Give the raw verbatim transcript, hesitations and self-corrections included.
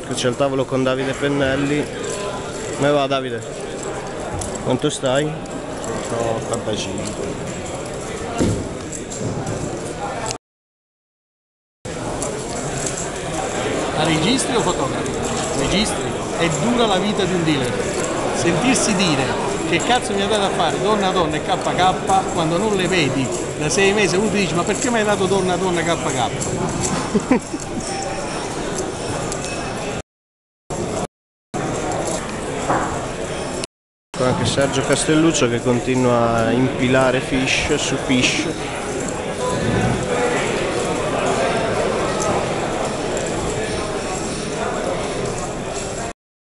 Qui c'è il tavolo con Davide Pennelli. Come va Davide? Quanto stai? centottantacinque. La registri o fotografi? Registri. È dura la vita di un dealer. Sentirsi dire che cazzo mi ha dato a fare donna a donna e K K quando non le vedi da sei mesi uno ti dice ma perché mi hai dato donna a donna K K? Anche Sergio Castelluccio che continua a impilare fish su fish.